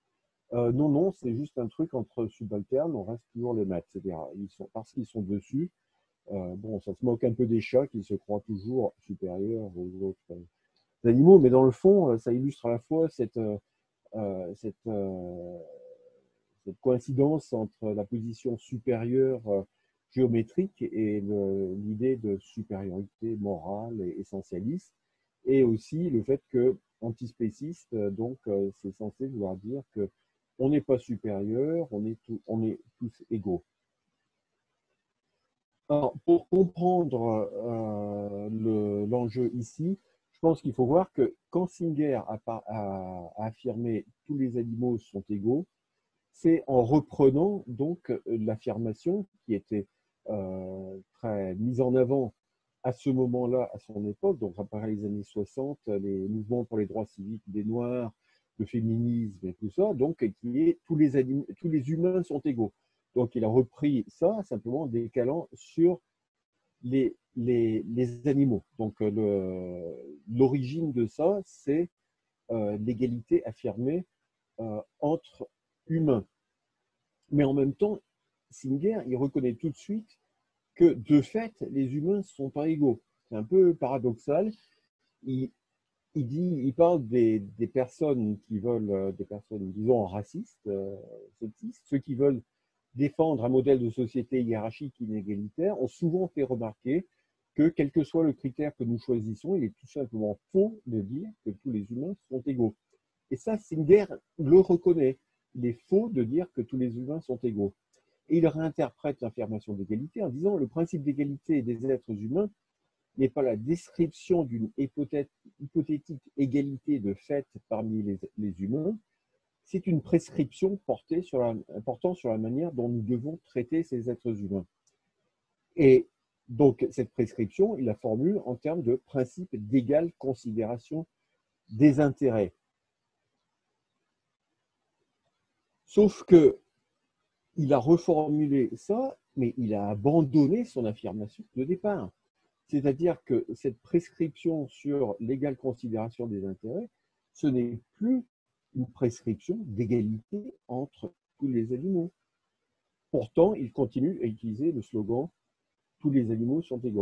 Euh, non, non, c'est juste un truc entre subalternes, on reste toujours les maîtres. C'est-à-dire, ils sont, parce qu'ils sont dessus, euh, bon, ça se moque un peu des chats qui se croient toujours supérieurs aux autres euh, animaux, mais dans le fond, euh, ça illustre à la fois cette, euh, euh, cette, euh, cette coïncidence entre la position supérieure euh, géométrique et le- l'idée de supériorité morale et essentialiste, et aussi le fait que antispéciste, euh, donc euh, c'est censé vouloir dire que on n'est pas supérieur, on est, tout- on est tous égaux. Alors, pour comprendre euh, le- l'enjeu ici, je pense qu'il faut voir que quand Singer a, par- a- a affirmé tous les animaux sont égaux, c'est en reprenant donc l'affirmation qui était euh, très mise en avant à ce moment-là, à son époque, donc après les années soixante, les mouvements pour les droits civiques des Noirs, le féminisme et tout ça, donc qui est tous les, anim- tous les humains sont égaux. Donc il a repris ça simplement en décalant sur les, les, les animaux. Donc l'origine de ça, c'est euh, l'égalité affirmée euh, entre humains. Mais en même temps, Singer, il reconnaît tout de suite que, de fait, les humains ne sont pas égaux. C'est un peu paradoxal. Il, il, dit, il parle des, des personnes qui veulent, euh, des personnes, disons, racistes, euh, sexistes, ceux qui veulent défendre un modèle de société hiérarchique inégalitaire, ont souvent fait remarquer que, quel que soit le critère que nous choisissons, il est tout simplement faux de dire que tous les humains sont égaux. Et ça, Singer le reconnaît. Il est faux de dire que tous les humains sont égaux. Et il réinterprète l'affirmation d'égalité en disant le principe d'égalité des êtres humains n'est pas la description d'une hypothétique égalité de fait parmi les, les humains, c'est une prescription portée sur la, portant sur la manière dont nous devons traiter ces êtres humains. Et donc, cette prescription, il la formule en termes de principe d'égale considération des intérêts. Sauf que il a reformulé ça, mais il a abandonné son affirmation de départ. C'est-à-dire que cette prescription sur l'égale considération des intérêts, ce n'est plus une prescription d'égalité entre tous les animaux. Pourtant, il continue à utiliser le slogan « Tous les animaux sont égaux ».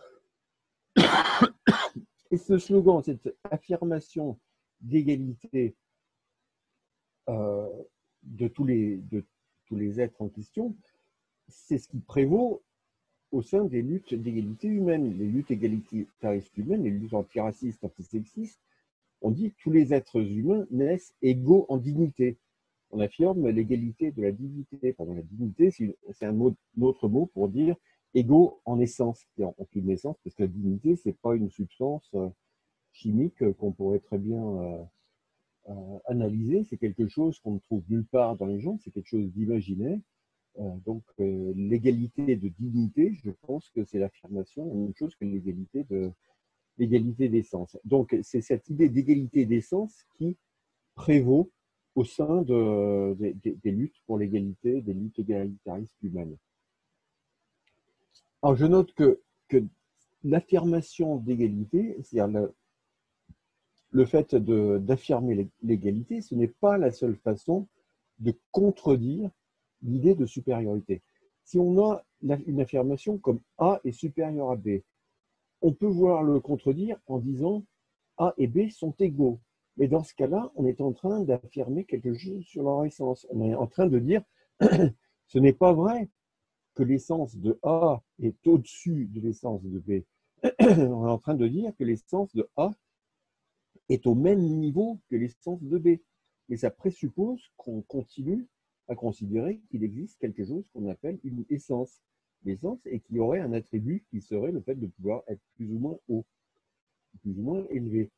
Et ce slogan, cette affirmation d'égalité euh, de, tous les, de tous les êtres en question, c'est ce qui prévaut au sein des luttes d'égalité humaine, les luttes égalitaristes humaines, les luttes antiracistes, antisexistes. On dit que tous les êtres humains naissent égaux en dignité. On affirme l'égalité de la dignité. Pardon, la dignité, c'est un, mot, un autre mot pour dire égaux en essence, qui en une naissance, parce que la dignité, ce n'est pas une substance chimique qu'on pourrait très bien euh, euh, analyser. C'est quelque chose qu'on ne trouve nulle part dans les gens, c'est quelque chose d'imaginaire. Euh, donc, euh, l'égalité de dignité, je pense que c'est l'affirmation, la même chose que l'égalité de l'égalité d'essence. Donc, c'est cette idée d'égalité d'essence qui prévaut au sein de, de, de, des luttes pour l'égalité, des luttes égalitaristes humaines. Alors, je note que, que l'affirmation d'égalité, c'est-à-dire le, le fait d'affirmer l'égalité, ce n'est pas la seule façon de contredire l'idée de supériorité. Si on a une affirmation comme A est supérieur à B, on peut vouloir le contredire en disant A et B sont égaux. Mais dans ce cas-là, on est en train d'affirmer quelque chose sur leur essence. On est en train de dire ce n'est pas vrai que l'essence de A est au-dessus de l'essence de B. On est en train de dire que l'essence de A est au même niveau que l'essence de B. Et ça présuppose qu'on continue à considérer qu'il existe quelque chose qu'on appelle une essence. L'essence et qui aurait un attribut qui serait le fait de pouvoir être plus ou moins haut, plus ou moins élevé.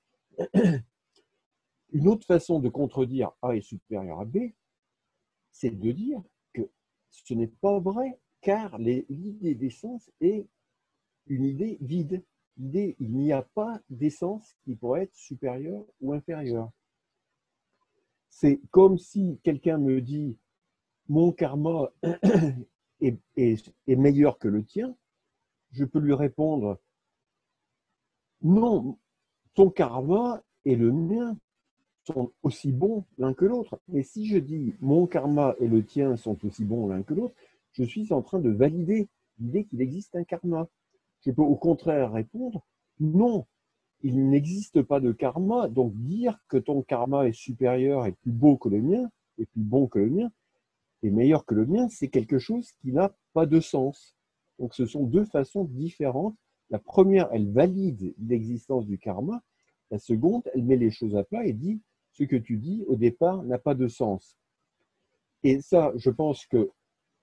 Une autre façon de contredire A est supérieur à B, c'est de dire que ce n'est pas vrai, car l'idée d'essence est une idée vide. L'idée, il n'y a pas d'essence qui pourrait être supérieure ou inférieure. C'est comme si quelqu'un me dit mon karma est, est, est meilleur que le tien, je peux lui répondre non, ton karma est le mien, sont aussi bons l'un que l'autre. Mais si je dis mon karma et le tien sont aussi bons l'un que l'autre, je suis en train de valider l'idée qu'il existe un karma. Je peux au contraire répondre non, il n'existe pas de karma, donc dire que ton karma est supérieur et plus beau que le mien, est plus bon que le mien, est meilleur que le mien, c'est quelque chose qui n'a pas de sens. Donc ce sont deux façons différentes. La première, elle valide l'existence du karma. La seconde, elle met les choses à plat et dit ce que tu dis au départ n'a pas de sens. Et ça, je pense que,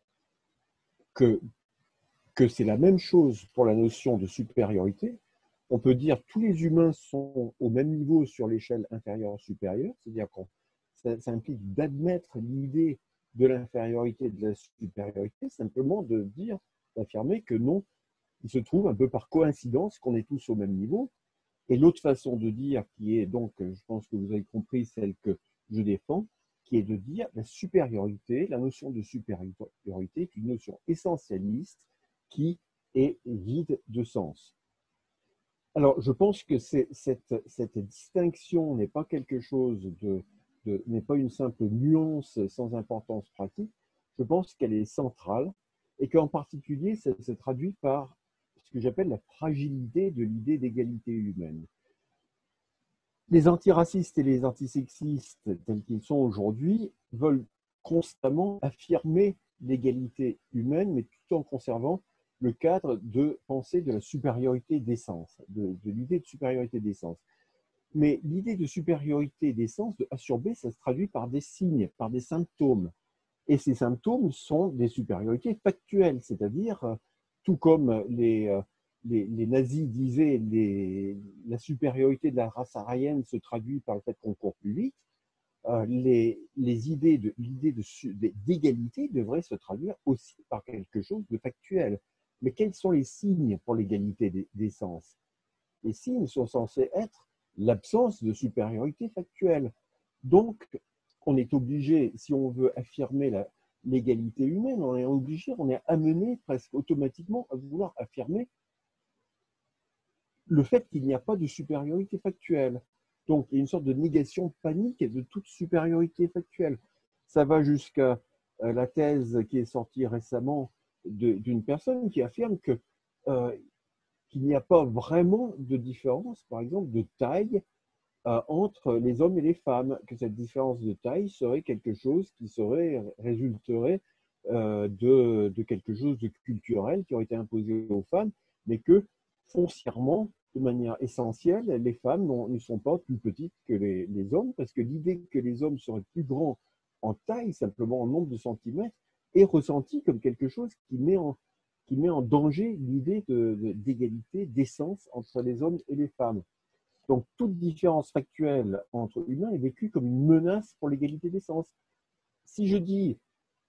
que, que c'est la même chose pour la notion de supériorité. On peut dire que tous les humains sont au même niveau sur l'échelle inférieure-supérieure, c'est-à-dire que ça, ça implique d'admettre l'idée de l'infériorité et de la supériorité, simplement de dire, d'affirmer que non, il se trouve un peu par coïncidence qu'on est tous au même niveau. Et l'autre façon de dire, qui est donc, je pense que vous avez compris, celle que je défends, qui est de dire la supériorité, la notion de supériorité est une notion essentialiste qui est vide de sens. Alors, je pense que cette, cette distinction n'est pas quelque chose de, de n'est pas une simple nuance sans importance pratique. Je pense qu'elle est centrale et qu'en particulier, ça se traduit par ce que j'appelle la fragilité de l'idée d'égalité humaine. Les antiracistes et les antisexistes, tels qu'ils sont aujourd'hui, veulent constamment affirmer l'égalité humaine, mais tout en conservant le cadre de pensée de la supériorité d'essence, de, de l'idée de supériorité d'essence. Mais l'idée de supériorité d'essence, de A sur B, ça se traduit par des signes, par des symptômes. Et ces symptômes sont des supériorités factuelles, c'est-à-dire, tout comme les, les, les nazis disaient les, la supériorité de la race aryenne se traduit par le fait qu'on court plus vite, les, les idées de, l'idée de, d'égalité devraient se traduire aussi par quelque chose de factuel. Mais quels sont les signes pour l'égalité d'essence? Les signes sont censés être l'absence de supériorité factuelle. Donc, on est obligé, si on veut affirmer l'égalité humaine, on est obligé, on est amené presque automatiquement à vouloir affirmer le fait qu'il n'y a pas de supériorité factuelle. Donc, il y a une sorte de négation panique de toute supériorité factuelle. Ça va jusqu'à la thèse qui est sortie récemment d'une personne qui affirme que, euh, qu'il n'y a pas vraiment de différence, par exemple, de taille euh, entre les hommes et les femmes, que cette différence de taille serait quelque chose qui serait, résulterait euh, de, de quelque chose de culturel qui aurait été imposé aux femmes, mais que foncièrement, de manière essentielle, les femmes ne sont pas plus petites que les, les hommes, parce que l'idée que les hommes seraient plus grands en taille, simplement en nombre de centimètres, est ressentie comme quelque chose qui met en, qui met en danger l'idée d'égalité, de, d'essence entre les hommes et les femmes. Donc, toute différence factuelle entre humains est vécue comme une menace pour l'égalité d'essence. Si je dis,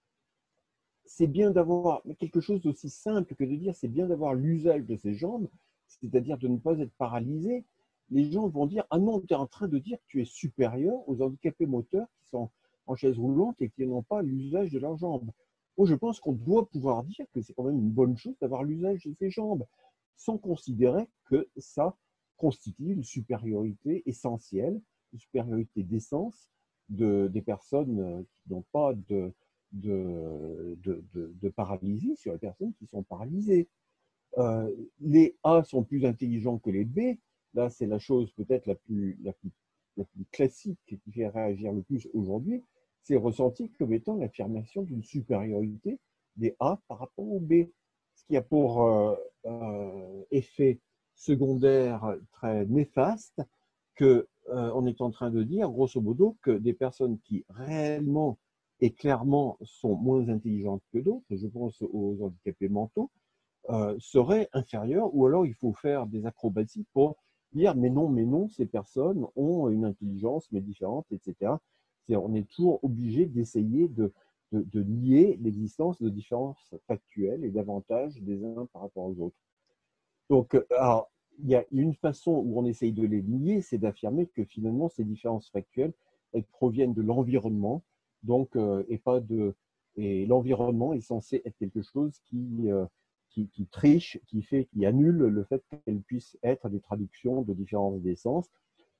c'est bien d'avoir quelque chose d'aussi simple que de dire, c'est bien d'avoir l'usage de ses jambes, c'est-à-dire de ne pas être paralysé, les gens vont dire, ah non, tu es en train de dire que tu es supérieur aux handicapés moteurs qui sont en chaise roulante et qui n'ont pas l'usage de leurs jambes. Moi, je pense qu'on doit pouvoir dire que c'est quand même une bonne chose d'avoir l'usage de ses jambes, sans considérer que ça constitue une supériorité essentielle, une supériorité d'essence de, des personnes qui n'ont pas de, de, de, de, de paralysie sur les personnes qui sont paralysées. Euh, les A sont plus intelligents que les B. Là, c'est la chose peut-être la plus, la, plus, la plus classique qui fait réagir le plus aujourd'hui. C'est ressenti comme étant l'affirmation d'une supériorité des A par rapport aux B. Ce qui a pour euh, euh, effet secondaire très néfaste qu'on euh, est en train de dire, grosso modo, que des personnes qui réellement et clairement sont moins intelligentes que d'autres, je pense aux handicapés mentaux, euh, seraient inférieures, ou alors il faut faire des acrobaties pour dire mais non, mais non, ces personnes ont une intelligence mais différente, et cetera. C'est, on est toujours obligé d'essayer de, de, de nier l'existence de différences factuelles et d'avantages des uns par rapport aux autres. Donc, alors, il y a une façon où on essaye de les nier, c'est d'affirmer que finalement, ces différences factuelles, elles proviennent de l'environnement, donc, euh, et pas de, et l'environnement est censé être quelque chose qui, euh, qui, qui triche, qui fait, qui annule le fait qu'elles puissent être des traductions de différences d'essence.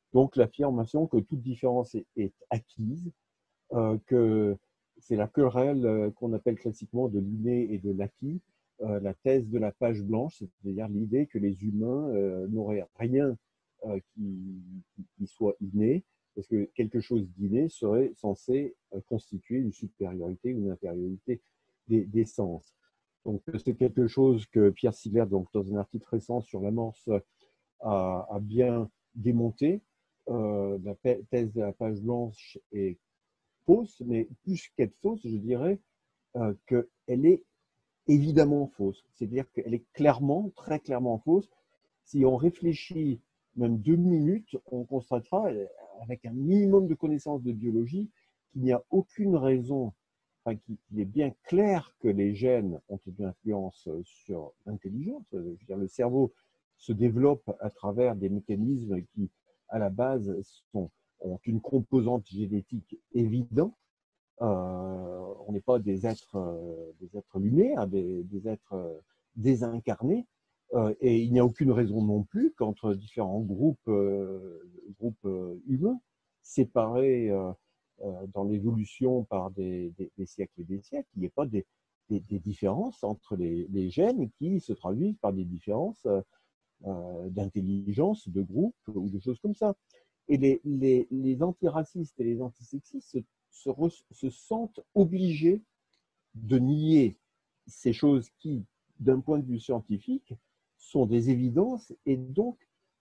Donc l'affirmation que toute différence est, est acquise, euh, que c'est la querelle euh, qu'on appelle classiquement de l'inné et de l'acquis, euh, la thèse de la page blanche, c'est-à-dire l'idée que les humains euh, n'auraient rien euh, qui, qui soit inné, parce que quelque chose d'inné serait censé euh, constituer une supériorité ou une infériorité des, des sens. Donc c'est quelque chose que Pierre Sigler, donc, dans un article récent sur l'amorce, a, a bien démonté. Euh, la thèse de la page blanche est fausse, mais plus qu'être fausse, je dirais euh, qu'elle est évidemment fausse. C'est-à-dire qu'elle est clairement, très clairement fausse. Si on réfléchit même deux minutes, on constatera, avec un minimum de connaissances de biologie, qu'il n'y a aucune raison, enfin qu'il est bien clair que les gènes ont une influence sur l'intelligence. Je veux dire, le cerveau se développe à travers des mécanismes qui, à la base, sont, ont une composante génétique évidente. Euh, on n'est pas des êtres, euh, des êtres lunaires, des, des êtres euh, désincarnés. Euh, et il n'y a aucune raison non plus qu'entre différents groupes, euh, groupes euh, humains, séparés euh, euh, dans l'évolution par des, des, des, siècles et des siècles, il n'y ait pas des, des, des différences entre les, les, gènes qui se traduisent par des différences euh, d'intelligence, de groupe ou de choses comme ça. Et les, les, les antiracistes et les antisexistes se, se, re, se sentent obligés de nier ces choses qui, d'un point de vue scientifique, sont des évidences, et donc,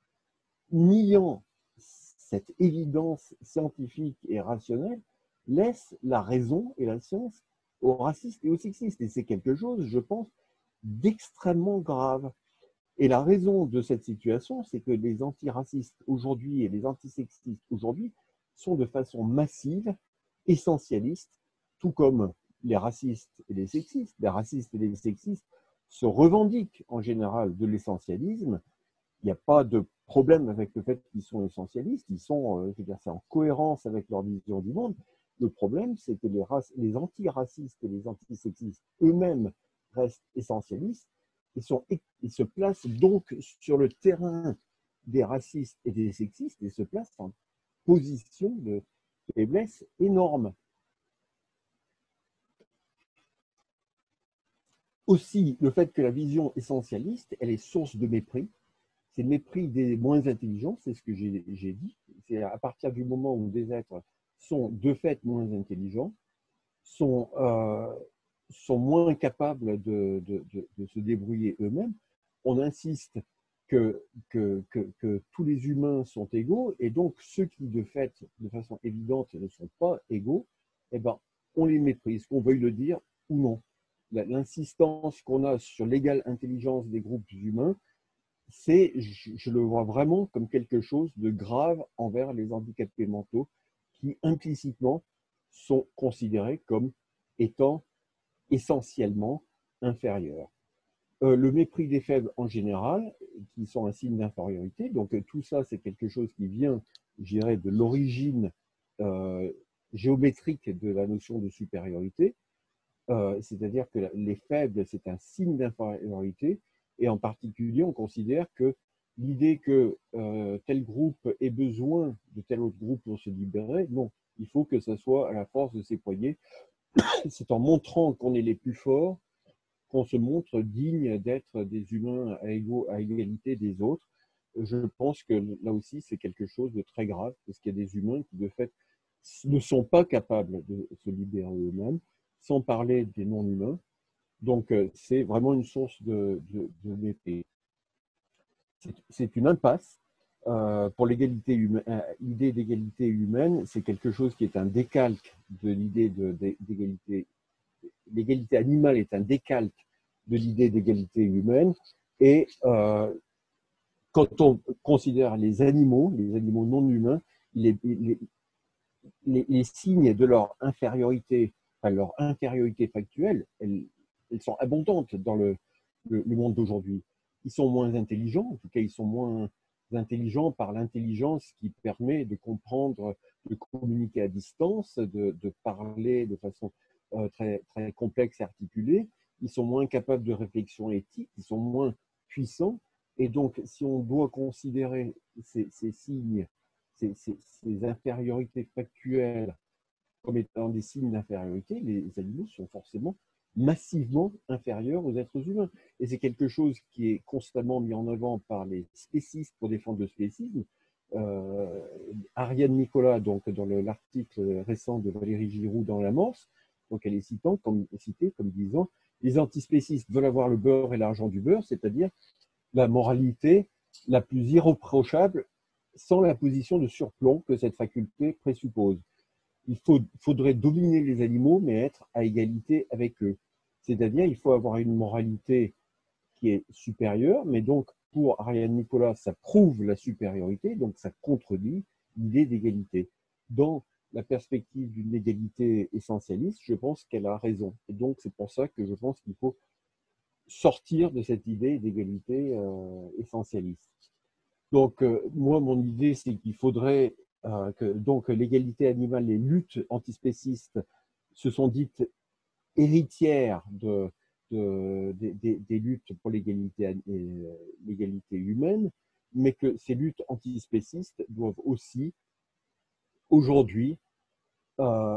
niant cette évidence scientifique et rationnelle, laisse la raison et la science aux racistes et aux sexistes. Et c'est quelque chose, je pense, d'extrêmement grave. Et la raison de cette situation, c'est que les antiracistes aujourd'hui et les antisexistes aujourd'hui sont de façon massive essentialistes, tout comme les racistes et les sexistes. Les racistes et les sexistes se revendiquent en général de l'essentialisme. Il n'y a pas de problème avec le fait qu'ils sont essentialistes. Ils sont, je veux dire, c'est en cohérence avec leur vision du monde. Le problème, c'est que les, les antiracistes et les antisexistes eux-mêmes restent essentialistes. Ils, sont, ils se placent donc sur le terrain des racistes et des sexistes et se placent en position de faiblesse énorme. Aussi, le fait que la vision essentialiste, elle est source de mépris. C'est le mépris des moins intelligents, c'est ce que j'ai dit. C'est à partir du moment où des êtres sont de fait moins intelligents, sont, euh, sont moins capables de, de, de, de se débrouiller eux-mêmes, on insiste que, que, que, que tous les humains sont égaux, et donc ceux qui, de fait, de façon évidente, ne sont pas égaux, eh ben, on les méprise, qu'on veuille le dire ou non. L'insistance qu'on a sur l'égale intelligence des groupes humains, c'est, je, je le vois vraiment comme quelque chose de grave envers les handicapés mentaux qui implicitement sont considérés comme étant essentiellement inférieurs. Euh, le mépris des faibles en général, qui sont un signe d'infériorité, donc euh, tout ça c'est quelque chose qui vient, je dirais, de l'origine euh, géométrique de la notion de supériorité, euh, c'est-à-dire que les faibles c'est un signe d'infériorité, et en particulier on considère que l'idée que euh, tel groupe ait besoin de tel autre groupe pour se libérer, non, il faut que ce soit à la force de s'éployer. C'est en montrant qu'on est les plus forts qu'on se montre digne d'être des humains à, égaux, à égalité des autres. Je pense que là aussi, c'est quelque chose de très grave, parce qu'il y a des humains qui, de fait, ne sont pas capables de se libérer eux-mêmes, sans parler des non-humains. Donc, c'est vraiment une source de, de, de mépris. C'est une impasse. Euh, pour l'égalité humaine, l'idée d'égalité humaine, c'est quelque chose qui est un décalque de l'idée d'égalité. L'égalité animale est un décalque de l'idée d'égalité humaine. Et euh, quand on considère les animaux, les animaux non humains, les, les, les, les signes de leur infériorité, enfin leur infériorité factuelle, elles, elles sont abondantes dans le, le, le monde d'aujourd'hui. Ils sont moins intelligents, en tout cas ils sont moins intelligents par l'intelligence qui permet de comprendre, de communiquer à distance, de, de parler de façon euh, très, très complexe et articulée. Ils sont moins capables de réflexion éthique, ils sont moins puissants. Et donc, si on doit considérer ces, ces signes, ces, ces, ces infériorités factuelles comme étant des signes d'infériorité, les animaux sont forcément massivement inférieurs aux êtres humains. Et c'est quelque chose qui est constamment mis en avant par les spécistes pour défendre le spécisme. Euh, Ariane Nicolas, donc dans l'article récent de Valérie Giroud dans l'Amorce, donc elle est citant, comme, citée comme disant les antispécistes veulent avoir le beurre et l'argent du beurre, c'est-à-dire la moralité la plus irréprochable sans la position de surplomb que cette faculté présuppose. Il faut, faudrait dominer les animaux, mais être à égalité avec eux. C'est-à-dire, il faut avoir une moralité qui est supérieure, mais donc, pour Ariane Nicolas, ça prouve la supériorité, donc ça contredit l'idée d'égalité. Dans la perspective d'une égalité essentialiste, je pense qu'elle a raison. Et donc, c'est pour ça que je pense qu'il faut sortir de cette idée d'égalité euh, essentialiste. Donc, euh, moi, mon idée, c'est qu'il faudrait euh, que donc l'égalité animale, les luttes antispécistes se sont dites héritières de, de, de, de des luttes pour l'égalité l'égalité humaine, mais que ces luttes antispécistes doivent aussi, aujourd'hui, euh,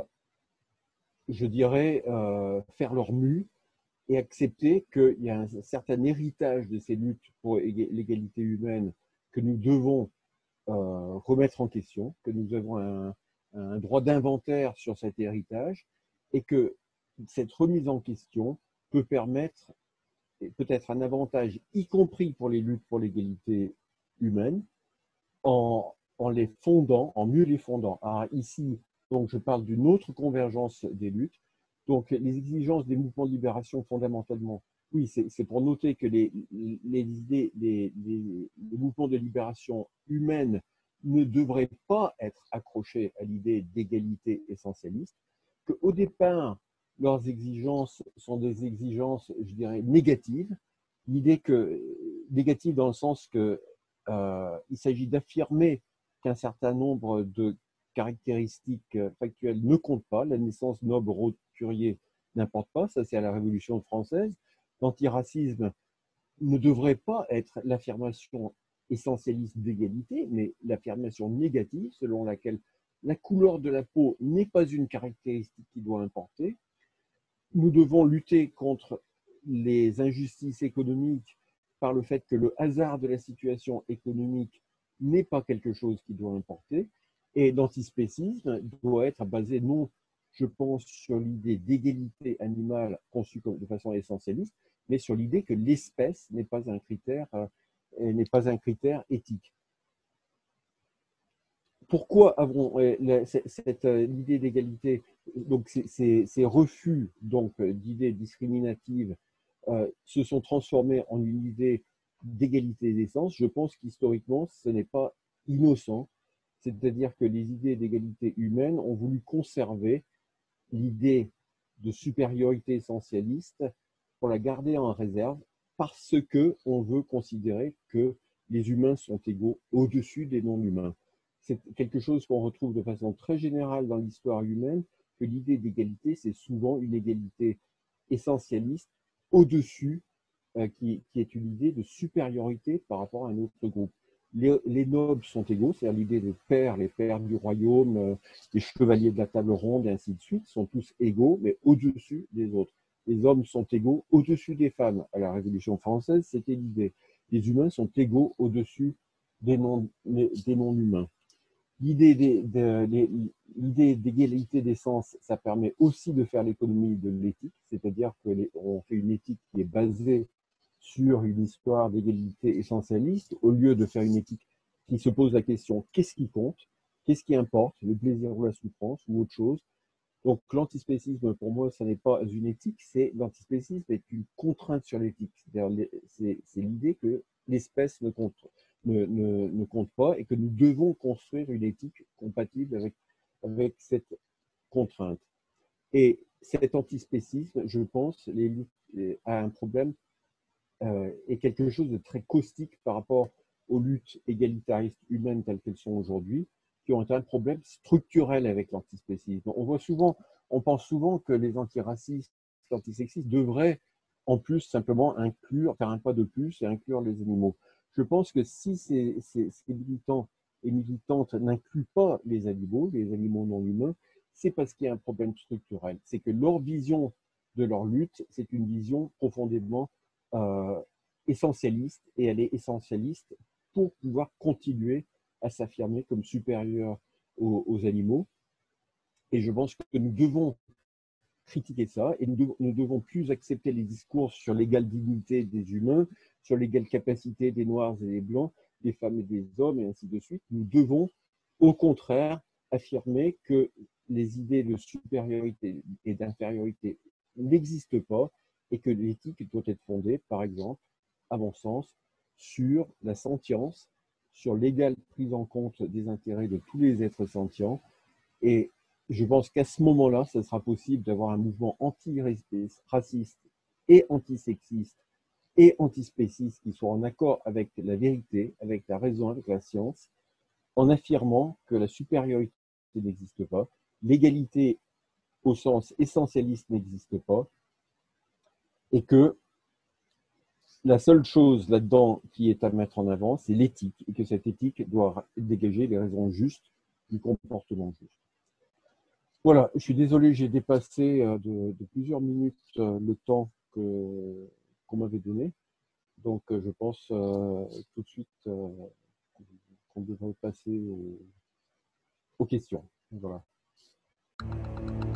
je dirais, euh, faire leur mue et accepter qu'il y a un certain héritage de ces luttes pour l'égalité humaine que nous devons euh, remettre en question, que nous avons un, un droit d'inventaire sur cet héritage et que cette remise en question peut permettre peut-être un avantage, y compris pour les luttes pour l'égalité humaine, en, en les fondant, en mieux les fondant. Alors ici, donc, je parle d'une autre convergence des luttes. Donc, les exigences des mouvements de libération, fondamentalement, oui, c'est pour noter que les, les idées, les, les, les mouvements de libération humaine ne devraient pas être accrochés à l'idée d'égalité essentialiste, qu'au départ, leurs exigences sont des exigences, je dirais, négatives. L'idée que, négative dans le sens que euh, il s'agit d'affirmer qu'un certain nombre de caractéristiques factuelles ne comptent pas. La naissance noble, roturier n'importe pas, ça c'est à la Révolution française. L'antiracisme ne devrait pas être l'affirmation essentialiste d'égalité, mais l'affirmation négative selon laquelle la couleur de la peau n'est pas une caractéristique qui doit importer. Nous devons lutter contre les injustices économiques par le fait que le hasard de la situation économique n'est pas quelque chose qui doit importer. Et l'antispécisme doit être basé non, je pense, sur l'idée d'égalité animale conçue de façon essentialiste, mais sur l'idée que l'espèce n'est pas un critère, euh, n'est pas un critère éthique. Pourquoi avons euh, cette, cette euh, idée d'égalité, donc ces, ces, ces refus donc d'idées discriminatives euh, se sont transformés en une idée d'égalité d'essence? Je pense qu'historiquement, ce n'est pas innocent. C'est-à-dire que les idées d'égalité humaine ont voulu conserver l'idée de supériorité essentialiste pour la garder en réserve parce qu'on veut considérer que les humains sont égaux au-dessus des non-humains. C'est quelque chose qu'on retrouve de façon très générale dans l'histoire humaine, que l'idée d'égalité, c'est souvent une égalité essentialiste au-dessus, euh, qui, qui est une idée de supériorité par rapport à un autre groupe. Les, les nobles sont égaux, c'est-à-dire l'idée des pères, les pères du royaume, euh, les chevaliers de la table ronde, et ainsi de suite, sont tous égaux, mais au-dessus des autres. Les hommes sont égaux au-dessus des femmes. À la Révolution française, c'était l'idée. Les humains sont égaux au-dessus des non-humains. L'idée d'égalité d'essence, ça permet aussi de faire l'économie de l'éthique, c'est-à-dire qu'on fait une éthique qui est basée sur une histoire d'égalité essentialiste, au lieu de faire une éthique qui se pose la question qu'est-ce qui compte, qu'est-ce qui importe, le plaisir ou la souffrance ou autre chose. Donc l'antispécisme, pour moi, ce n'est pas une éthique, c'est l'antispécisme est une contrainte sur l'éthique. C'est l'idée que l'espèce ne compte, ne, ne, ne compte pas et que nous devons construire une éthique compatible avec, avec cette contrainte. Et cet antispécisme, je pense, les, les, a un problème euh, est quelque chose de très caustique par rapport aux luttes égalitaristes humaines telles qu'elles sont aujourd'hui, qui ont un problème structurel avec l'antispécisme. On voit souvent, on pense souvent que les antiracistes, les antisexistes devraient en plus simplement inclure, faire un pas de plus et inclure les animaux. Je pense que si ces, ces, ces militants et militantes n'incluent pas les animaux, les animaux non humains, c'est parce qu'il y a un problème structurel. C'est que leur vision de leur lutte, c'est une vision profondément euh, essentialiste, et elle est essentialiste pour pouvoir continuer à s'affirmer comme supérieur aux, aux animaux. Et je pense que nous devons critiquer ça et nous devons, nous devons plus accepter les discours sur l'égale dignité des humains, sur l'égale capacité des Noirs et des Blancs, des femmes et des hommes, et ainsi de suite. Nous devons, au contraire, affirmer que les idées de supériorité et d'infériorité n'existent pas et que l'éthique doit être fondée, par exemple, à mon sens, sur la sentience, sur l'égale prise en compte des intérêts de tous les êtres sentients. Et je pense qu'à ce moment-là, ce sera possible d'avoir un mouvement anti-raciste et antisexiste et antispéciste qui soit en accord avec la vérité, avec la raison, avec la science, en affirmant que la supériorité n'existe pas, l'égalité au sens essentialiste n'existe pas, et que la seule chose là-dedans qui est à mettre en avant, c'est l'éthique, et que cette éthique doit dégager les raisons justes du comportement juste. Voilà, je suis désolé, j'ai dépassé euh, de, de plusieurs minutes euh, le temps que, qu'on m'avait donné. Donc, euh, je pense euh, tout de suite euh, qu'on devrait passer aux, aux questions. Voilà.